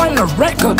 Final record.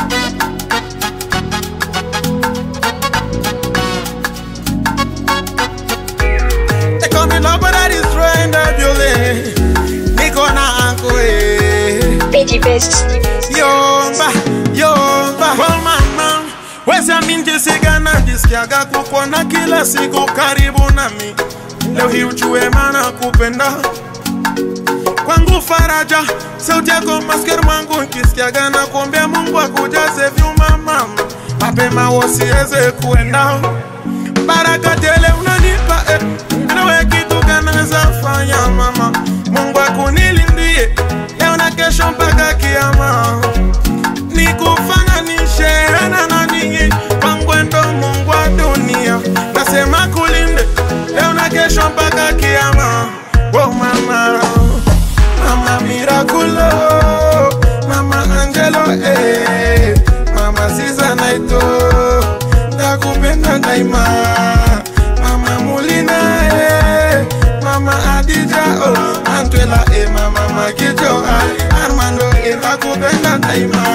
They call me love, but I destroy the building. Niko na anko Pidgey Best. Yomba, yomba. Well, mama, weza minti sigana disikiaga kukuona kila siku karibu nami. Leo hii ujue maana kupenda kwangu faraja. Sauti yako maskeri mwangu nkisikiaga na kuombea Mungu akujaze vyuma mama. Mapema wasiweze kuenda. Baraka tele unanipa nawe kitu kanaweza fanya mama. Mungu akunilindie leo na kesho mpaka kiyama. Nikufananishe na nani kwangu ndo Mungu wa dunia. Nasema kulinde leo na kesho mpaka kiyama. Oh mama, mama Miraculo, mama Angelo, mama Ziza Naito, nakupenda daima. Mama Mulina, mama Adija, Antwela, mama Makijo, Armando, nakupenda daima.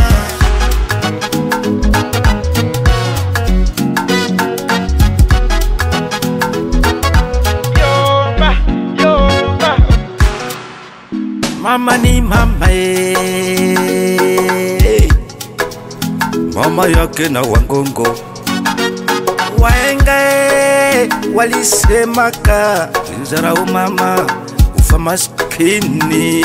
Mama ni mama mama yake na Wangongo. Wahenga walisema ka nizarau mama ufa maskini.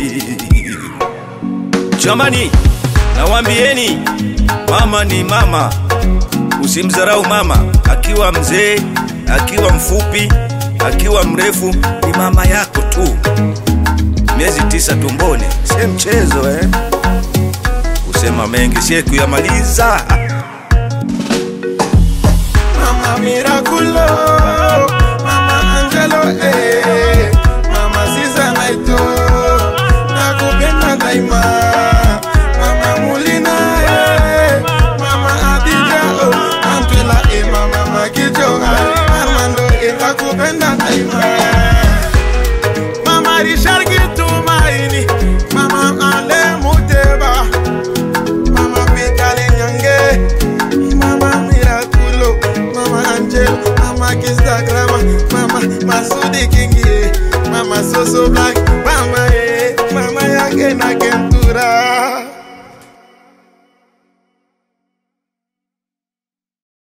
Jamani, nawambieni mama ni mama. Usimzarau mama, akiwa mzee, akiwa mfupi, akiwa mrefu, ni mama yako tu. Miezi 9 tumboni, si mchezo Usema mengi siku ya maliza. Mama Miraculo, mama Angelo, mama Ziza Naito, nakupenda daima. Mama Mulina, mama Adija, Antwela, mama Makijo, Armando, nakupenda daima. Mama Richard Gitumaini, mama Ale Muteba, mama Vitali Nyange, mama Miraculo, mama Angel, mama Kistagrama, mama Masudi Kingi, mama Soso Black.